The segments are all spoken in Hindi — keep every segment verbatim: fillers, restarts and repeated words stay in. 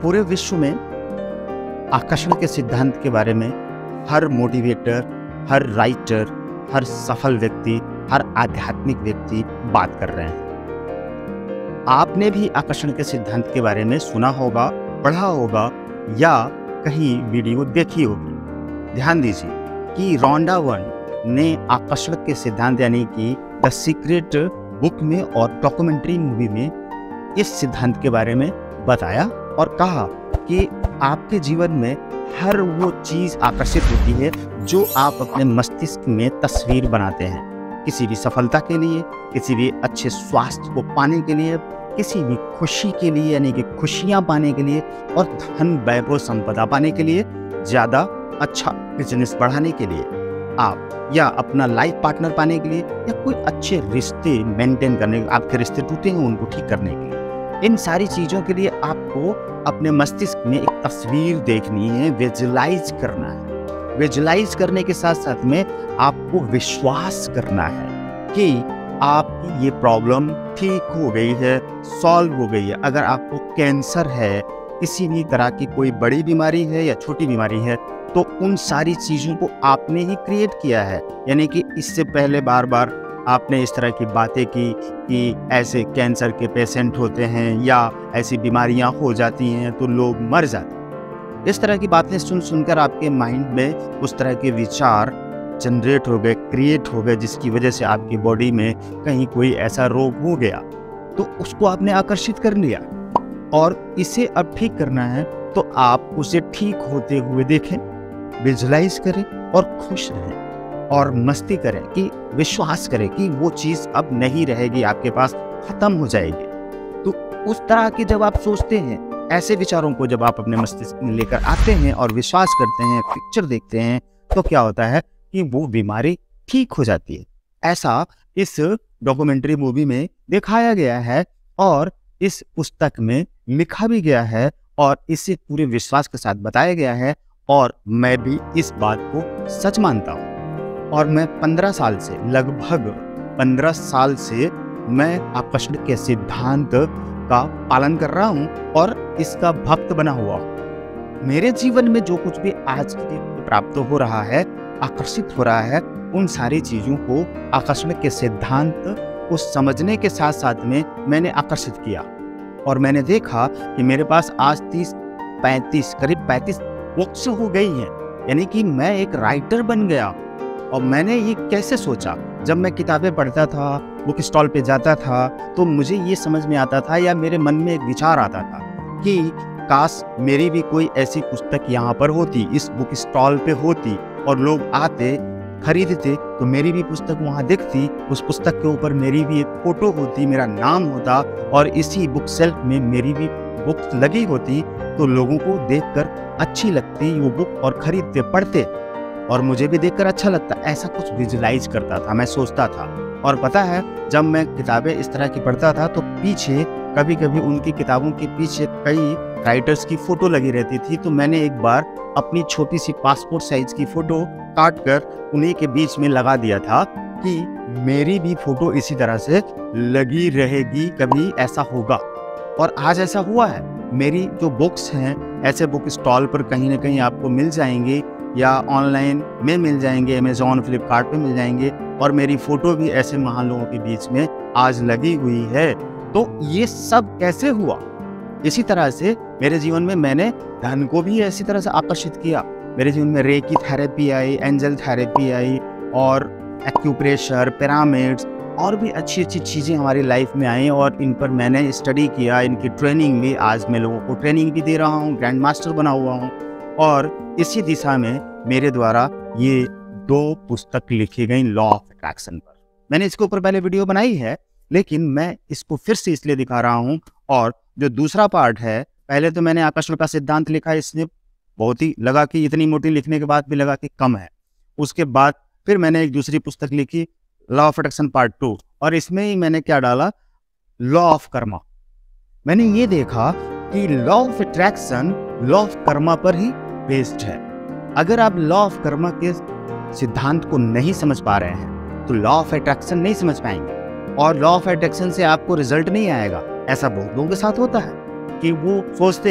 पूरे विश्व में आकर्षण के सिद्धांत के बारे में हर मोटिवेटर, हर राइटर, हर सफल व्यक्ति, हर आध्यात्मिक व्यक्ति बात कर रहे हैं। आपने भी आकर्षण के सिद्धांत के बारे में सुना होगा, पढ़ा होगा या कहीं वीडियो देखी होगी। ध्यान दीजिए कि रोंडा वन ने आकर्षण के सिद्धांत यानी कि द सीक्रेट बुक में और डॉक्यूमेंट्री मूवी में इस सिद्धांत के बारे में बताया और कहा कि आपके जीवन में हर वो चीज़ आकर्षित होती है जो आप अपने मस्तिष्क में तस्वीर बनाते हैं। किसी भी सफलता के लिए, किसी भी अच्छे स्वास्थ्य को पाने के लिए, किसी भी खुशी के लिए यानी कि खुशियाँ पाने के लिए और धन वैभव संपदा पाने के लिए, ज़्यादा अच्छा बिजनेस बढ़ाने के लिए आप, या अपना लाइफ पार्टनर पाने के लिए, या कोई अच्छे रिश्ते मेंटेन करने, आपके रिश्ते टूटे हैं उनको ठीक करने के लिए, इन सारी चीज़ों के लिए आपको अपने मस्तिष्क में एक तस्वीर देखनी है, विजुलाइज करना है। विजुलाइज करने के साथ साथ में आपको विश्वास करना है कि आपकी ये प्रॉब्लम ठीक हो गई है, सॉल्व हो गई है। अगर आपको कैंसर है, किसी भी तरह की कोई बड़ी बीमारी है या छोटी बीमारी है, तो उन सारी चीज़ों को आपने ही क्रिएट किया है। यानी कि इससे पहले बार बार आपने इस तरह की बातें की कि ऐसे कैंसर के पेशेंट होते हैं या ऐसी बीमारियां हो जाती हैं तो लोग मर जाते हैं। इस तरह की बातें सुन सुनकर आपके माइंड में उस तरह के विचार जनरेट हो गए, क्रिएट हो गए, जिसकी वजह से आपकी बॉडी में कहीं कोई ऐसा रोग हो गया तो उसको आपने आकर्षित कर लिया और इसे अब ठीक करना है तो आप उसे ठीक होते हुए देखें, विजुलाइज करें और खुश रहें और मस्ती करें कि विश्वास करें कि वो चीज़ अब नहीं रहेगी, आपके पास खत्म हो जाएगी। तो उस तरह के जब आप सोचते हैं, ऐसे विचारों को जब आप अपने मस्तिष्क में लेकर आते हैं और विश्वास करते हैं, पिक्चर देखते हैं, तो क्या होता है कि वो बीमारी ठीक हो जाती है। ऐसा इस डॉक्यूमेंट्री मूवी में दिखाया गया है और इस पुस्तक में लिखा भी गया है और इसे पूरे विश्वास के साथ बताया गया है और मैं भी इस बात को सच मानता हूँ। और मैं पंद्रह साल से, लगभग पंद्रह साल से मैं आकर्षण के सिद्धांत का पालन कर रहा हूँ और इसका भक्त बना हुआ हूँ। मेरे जीवन में जो कुछ भी आज के दिन प्राप्त हो रहा है, आकर्षित हो रहा है, उन सारी चीज़ों को आकर्षण के सिद्धांत को समझने के साथ साथ में मैंने आकर्षित किया और मैंने देखा कि मेरे पास आज तीस पैंतीस करीब पैंतीस बुक्स हो गई हैं। यानी कि मैं एक राइटर बन गया। और मैंने ये कैसे सोचा, जब मैं किताबें पढ़ता था, बुक स्टॉल पे जाता था, तो मुझे ये समझ में आता था या मेरे मन में एक विचार आता था कि काश मेरी भी कोई ऐसी पुस्तक यहाँ पर होती, इस बुक स्टॉल पे होती और लोग आते, खरीदते, तो मेरी भी पुस्तक वहाँ दिखती, उस पुस्तक के ऊपर मेरी भी एक फ़ोटो होती, मेरा नाम होता और इसी बुक शेल्फ में मेरी भी बुक लगी होती, तो लोगों को देखकर अच्छी लगती वो बुक और खरीदते, पढ़ते और मुझे भी देखकर अच्छा लगता। ऐसा कुछ विजुलाइज करता था, मैं सोचता था। और पता है, जब मैं किताबें इस तरह की पढ़ता था तो पीछे कभी कभी उनकी किताबों के पीछे कई राइटर्स की फ़ोटो लगी रहती थी। तो मैंने एक बार अपनी छोटी सी पासपोर्ट साइज की फ़ोटो काट कर उन्हीं के बीच में लगा दिया था कि मेरी भी फ़ोटो इसी तरह से लगी रहेगी, कभी ऐसा होगा। और आज ऐसा हुआ है। मेरी जो बुक्स हैं ऐसे बुक स्टॉल पर कहीं ना कहीं आपको मिल जाएंगे या ऑनलाइन में मिल जाएंगे, अमेज़ॉन, फ्लिपकार्ट पे मिल जाएंगे और मेरी फ़ोटो भी ऐसे महान लोगों के बीच में आज लगी हुई है। तो ये सब कैसे हुआ? इसी तरह से मेरे जीवन में मैंने धन को भी ऐसी तरह से आकर्षित किया। मेरे जीवन में रेकी थेरेपी आई, एंजल थेरेपी आई और एक्यूप्रेशर, पिरामिड्स और भी अच्छी अच्छी चीज़ें हमारी लाइफ में आई और इन पर मैंने स्टडी किया, इनकी ट्रेनिंग ली। आज मैं लोगों को ट्रेनिंग भी दे रहा हूँ, ग्रैंड मास्टर बना हुआ हूँ और इसी दिशा में मेरे द्वारा ये दो पुस्तक लिखी गई लॉ ऑफ अट्रैक्शन पर। मैंने इसके ऊपर पहले वीडियो बनाई है, लेकिन मैं इसको फिर से इसलिए दिखा रहा हूँ। और जो दूसरा पार्ट है, पहले तो मैंने आकर्षण का सिद्धांत लिखा, इसने बहुत ही लगा कि इतनी मोटी लिखने के बाद भी लगा कि कम है। उसके बाद फिर मैंने एक दूसरी पुस्तक लिखी, law of attraction part two, और इसमें ही मैंने क्या डाला, लॉ ऑफ कर्मा। मैंने ये देखा कि law of attraction law of karma पर ही बेस्ड है। अगर आप लॉ ऑफ कर्मा के सिद्धांत को नहीं समझ पा रहे हैं तो लॉ ऑफ अट्रैक्शन नहीं समझ पाएंगे और लॉ ऑफ अट्रैक्शन से आपको रिजल्ट नहीं आएगा। ऐसा बहुत लोगों के साथ होता है कि वो सोचते हैं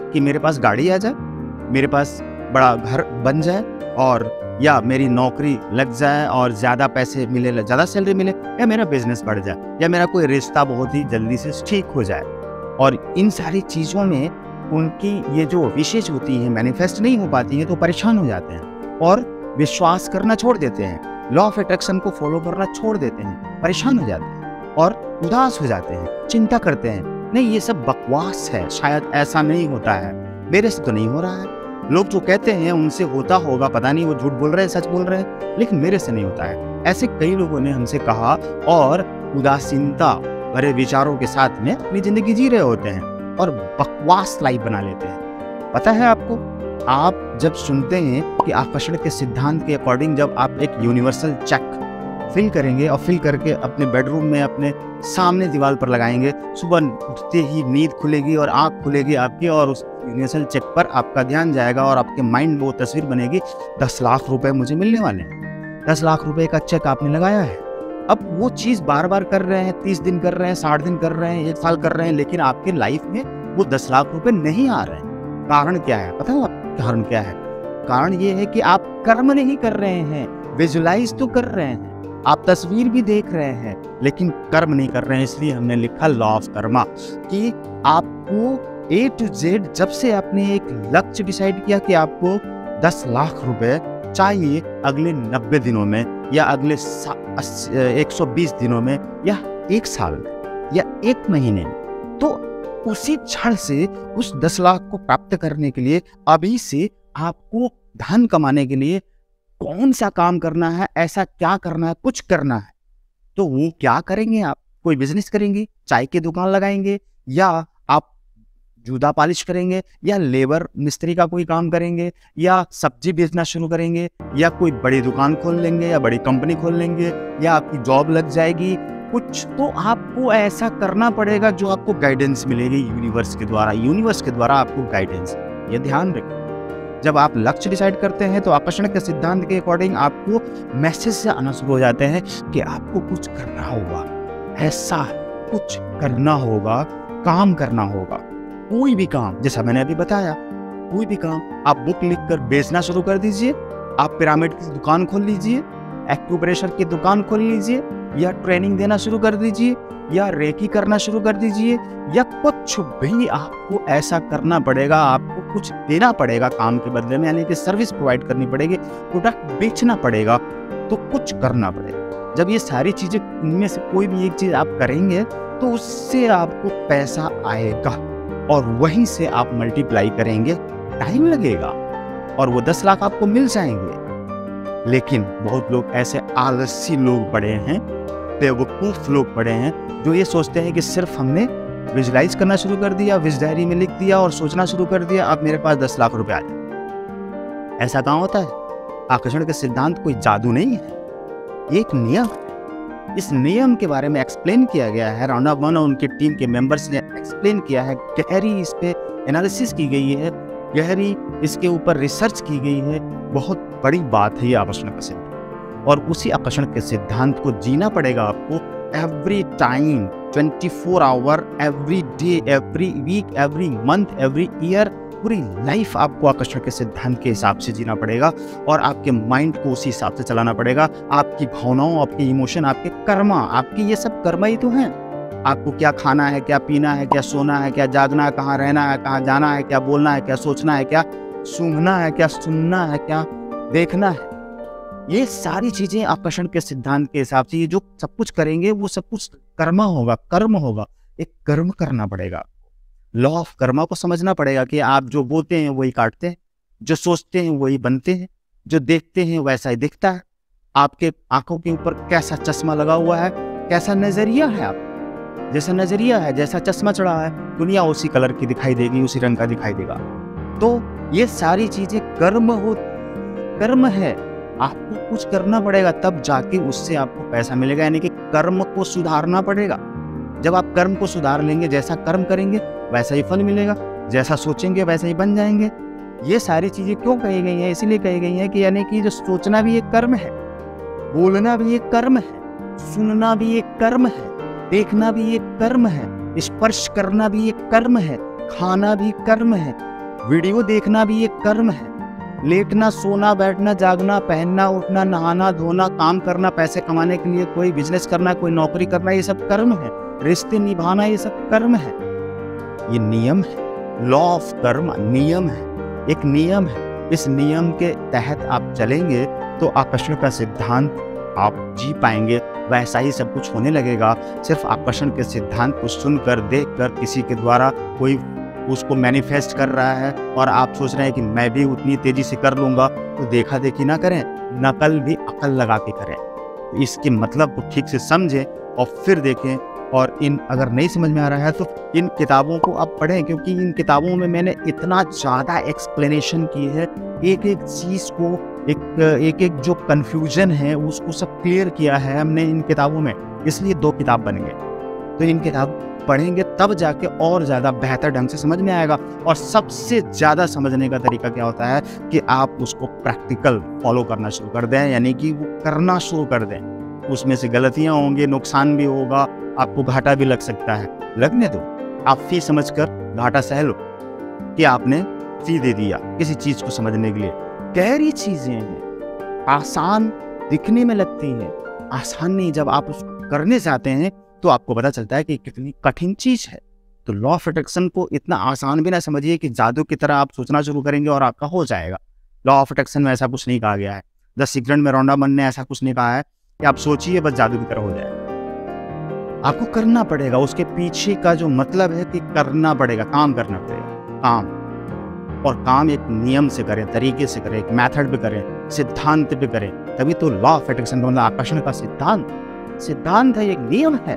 कि मेरे पास गाड़ी आ जाए, मेरे पास बड़ा घर बन जाए, और या मेरी नौकरी लग जाए और ज़्यादा पैसे मिले, ज़्यादा सैलरी मिले, या मेरा बिजनेस बढ़ जाए, या मेरा कोई रिश्ता बहुत ही जल्दी से ठीक हो जाए। और इन सारी चीज़ों में उनकी ये जो विशेष होती हैं मैनिफेस्ट नहीं हो पाती हैं, तो परेशान हो जाते हैं और विश्वास करना छोड़ देते हैं, लॉ ऑफ अट्रैक्शन को फॉलो करना छोड़ देते हैं, परेशान हो जाते हैं और उदास हो जाते हैं, चिंता करते हैं, नहीं ये सब बकवास है, शायद ऐसा नहीं होता है, मेरे से तो नहीं हो रहा है, लोग जो कहते हैं उनसे होता होगा, पता नहीं वो झूठ बोल रहे हैं सच बोल रहे हैं, लेकिन मेरे से नहीं होता है। ऐसे कई लोगों ने हमसे कहा और उदासीनता भरे विचारों के साथ में अपनी जिंदगी जी रहे होते हैं और बकवास लाइफ बना लेते हैं। पता है आपको, आप जब सुनते हैं कि आकर्षण के सिद्धांत के अकॉर्डिंग जब आप एक यूनिवर्सल चेक फिल करेंगे और फिल करके अपने बेडरूम में अपने सामने दीवार पर लगाएंगे, सुबह उठते ही नींद खुलेगी और आंख खुलेगी आपकी, और उस यूनिवर्सल चेक पर आपका ध्यान जाएगा और आपके माइंड में वो तस्वीर बनेगी, दस लाख रुपए मुझे मिलने वाले हैं, दस लाख रुपए का चेक आपने लगाया है। अब वो चीज़ बार बार कर रहे हैं, तीस दिन कर रहे हैं, साठ दिन कर रहे हैं, एक साल कर रहे हैं, लेकिन आपके लाइफ में वो दस लाख रुपए नहीं आ रहे हैं। कारण क्या है पता है? कारण क्या है? कारण ये है कि आप कर्म नहीं कर रहे हैं, विजुलाइज तो कर रहे हैं, आप तस्वीर भी देख रहे हैं, लेकिन कर्म नहीं कर रहे हैं। इसलिए हमने लिखा लॉ ऑफ कर्मा कि आपको ए टू जेड, जब से आपने एक लक्ष्य डिसाइड किया कि आपको दस लाख रुपए चाहिए अगले नब्बे दिनों में, या अगले एक सौ बीस दिनों में, या एक साल में, या एक महीने में, तो उसी क्षण से उस दस लाख को प्राप्त करने के लिए अभी से आपको धन कमाने के लिए कौन सा काम करना है, ऐसा क्या करना है, कुछ करना है। तो वो क्या करेंगे आप? कोई बिजनेस करेंगे, चाय की दुकान लगाएंगे, या आप जूता पॉलिश करेंगे, या लेबर मिस्त्री का कोई काम करेंगे, या सब्जी बेचना शुरू करेंगे, या कोई बड़ी दुकान खोल लेंगे, या बड़ी कंपनी खोल लेंगे, या आपकी जॉब लग जाएगी। कुछ तो आपको ऐसा करना पड़ेगा जो आपको गाइडेंस मिलेगी यूनिवर्स के द्वारा, यूनिवर्स के द्वारा आपको गाइडेंस। ये ध्यान रखें, जब आप लक्ष्य डिसाइड करते हैं तो आकर्षण के सिद्धांत के अकॉर्डिंग आपको मैसेज से आना शुरू हो जाते हैं कि आपको कुछ करना होगा, ऐसा कुछ करना होगा, काम करना होगा, कोई भी काम। जैसा मैंने अभी बताया, कोई भी काम आप बुक लिखकर बेचना शुरू कर दीजिए, आप पिरामिड की दुकान खोल लीजिए, एक्यूप्रेशर की दुकान खोल लीजिए, या ट्रेनिंग देना शुरू कर दीजिए, या रेकी करना शुरू कर दीजिए, या कुछ भी आपको ऐसा करना पड़ेगा, आपको कुछ देना पड़ेगा काम के बदले में, यानी कि सर्विस प्रोवाइड करनी पड़ेगी, प्रोडक्ट बेचना पड़ेगा, तो कुछ करना पड़ेगा। जब ये सारी चीजें, इनमें से कोई भी एक चीज आप करेंगे तो उससे आपको पैसा आएगा और वहीं से आप मल्टीप्लाई करेंगे। टाइम लगेगा और वो दस लाख आपको मिल जाएंगे। लेकिन बहुत लोग ऐसे आलसी लोग पड़े हैं, बेवकूफ लोग पड़े हैं, जो ये सोचते हैं कि सिर्फ हमने विजुलाइज करना शुरू कर दिया, विज डायरी में लिख दिया और सोचना शुरू कर दिया, अब मेरे पास दस लाख रुपए आ जाए। ऐसा कहाँ होता है? आकर्षण के सिद्धांत कोई जादू नहीं है, ये एक नियम है। इस नियम के बारे में एक्सप्लेन किया गया है, राउंड ऑफ वन और उनके टीम के मेंबर्स ने एक्सप्लेन किया है, गहरी इस पे एनालिसिस की गई है, गहरी इसके ऊपर रिसर्च की गई है। बहुत बड़ी बात है ये आकर्षण का सिद्धांत, और उसी आकर्षण के सिद्धांत को जीना पड़ेगा आपको every time, twenty four hour, every day, every week, every month, every year. पूरी लाइफ आपको आकर्षण के सिद्धांत के हिसाब से जीना पड़ेगा और आपके माइंड को उसी हिसाब से चलाना पड़ेगा। आपकी भावनाओं, आपके इमोशन, आपके कर्मा, आपकी ये सब कर्मा ही तो हैं। आपको क्या खाना है, क्या पीना है, क्या सोना है, क्या जागना है, कहाँ रहना है, कहाँ जाना है, क्या बोलना है, क्या सोचना है, क्या सूंघना है, क्या सुनना है, क्या देखना है, ये सारी चीजें आकर्षण के सिद्धांत के हिसाब से ये जो सब कुछ करेंगे वो सब कुछ कर्मा होगा, कर्म होगा। एक कर्म करना पड़ेगा, लॉ ऑफ कर्मा को समझना पड़ेगा कि आप जो बोलते हैं वही काटते हैं, जो सोचते हैं वही बनते हैं, जो देखते हैं वैसा ही दिखता है। आपके आंखों के ऊपर कैसा चश्मा लगा हुआ है, कैसा नजरिया है, आप जैसा नजरिया है, जैसा चश्मा चढ़ा है, दुनिया उसी कलर की दिखाई देगी, उसी रंग का दिखाई देगा। तो ये सारी चीजें कर्म हो, कर्म है, आपको कुछ करना पड़ेगा तब जाके उससे आपको पैसा मिलेगा, यानी कि कर्म को सुधारना पड़ेगा। जब आप कर्म को सुधार लेंगे, जैसा कर्म करेंगे वैसा ही फल मिलेगा, जैसा सोचेंगे वैसा ही बन जाएंगे। ये सारी चीजें क्यों कही गई हैं? इसीलिए कही गई हैं कि यानी कि जो सोचना भी एक कर्म है, बोलना भी एक कर्म है, सुनना भी एक कर्म है, देखना भी एक कर्म है, स्पर्श करना भी एक कर्म है, खाना भी कर्म है, वीडियो देखना भी एक कर्म है। लेटना, सोना, बैठना, जागना, पहनना, उठना, नहाना, धोना, काम करना, पैसे कमाने के लिए कोई बिजनेस करना, कोई नौकरी करना, ये सब कर्म है। रिश्ते निभाना, ये सब कर्म है। ये नियम है, लॉ ऑफ कर्म नियम है, एक नियम है। इस नियम के तहत आप चलेंगे तो आकर्षण का सिद्धांत आप जी पाएंगे। वैसा ही सब कुछ होने लगेगा। सिर्फ आकर्षण के सिद्धांत को सुनकर, देखकर, किसी के द्वारा कोई उसको मैनिफेस्ट कर रहा है और आप सोच रहे हैं कि मैं भी उतनी तेजी से कर लूँगा, तो देखा देखी ना करें, नकल भी अकल लगा के करें। तो इसके मतलब को ठीक से समझें और फिर देखें। और इन अगर नहीं समझ में आ रहा है तो इन किताबों को आप पढ़ें, क्योंकि इन किताबों में मैंने इतना ज़्यादा एक्सप्लेनेशन की है। एक एक चीज़ को, एक एक एक जो कन्फ्यूजन है उसको सब क्लियर किया है हमने इन किताबों में, इसलिए दो किताब बन गए। तो इन किताब पढ़ेंगे तब जाके और ज़्यादा बेहतर ढंग से समझ में आएगा। और सबसे ज़्यादा समझने का तरीका क्या होता है कि आप उसको प्रैक्टिकल फॉलो करना शुरू कर दें, यानी कि वो करना शुरू कर दें। उसमें से गलतियाँ होंगी, नुकसान भी होगा, आपको घाटा भी लग सकता है, लगने दो। आप फी समझकर घाटा सह लो कि आपने फी दे दिया किसी चीज़ को समझने के लिए। गहरी चीज़ें हैं, आसान दिखने में लगती हैं, आसान नहीं। जब आप उसको करने से आते हैं तो आपको पता चलता है कि कितनी कठिन चीज़ है। तो लॉ ऑफ अट्रैक्शन को इतना आसान भी ना समझिए कि जादू की तरह आप सोचना शुरू करेंगे और आपका हो जाएगा। लॉ ऑफ अट्रैक्शन में ऐसा कुछ नहीं कहा गया है। द सीक्रेट में रॉन्डा मन ने ऐसा कुछ नहीं कहा है कि आप सोचिए बस जादू की तरह हो जाएगा। आपको करना पड़ेगा। उसके पीछे का जो मतलब है कि करना पड़ेगा, काम करना पड़ेगा, काम। और काम एक नियम से करें, तरीके से करें, एक मेथड पे करें, सिद्धांत पे करें, तभी तो लॉ ऑफ अट्रैक्शन का मतलब आकर्षण का सिद्धांत सिद्धांत है, एक नियम है।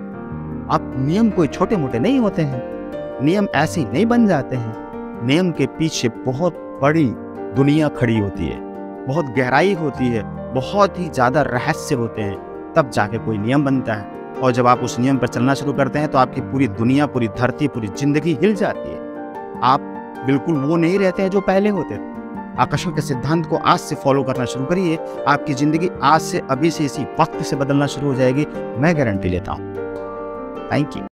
आप नियम कोई छोटे मोटे नहीं होते हैं, नियम ऐसे ही नहीं बन जाते हैं। नियम के पीछे बहुत बड़ी दुनिया खड़ी होती है, बहुत गहराई होती है, बहुत ही ज़्यादा रहस्य होते हैं, तब जाके कोई नियम बनता है। और जब आप उस नियम पर चलना शुरू करते हैं तो आपकी पूरी दुनिया, पूरी धरती, पूरी जिंदगी हिल जाती है। आप बिल्कुल वो नहीं रहते हैं जो पहले होते थे। आकर्षण के सिद्धांत को आज से फॉलो करना शुरू करिए, आपकी जिंदगी आज से, अभी से, इसी वक्त से बदलना शुरू हो जाएगी, मैं गारंटी लेता हूँ। Thank you.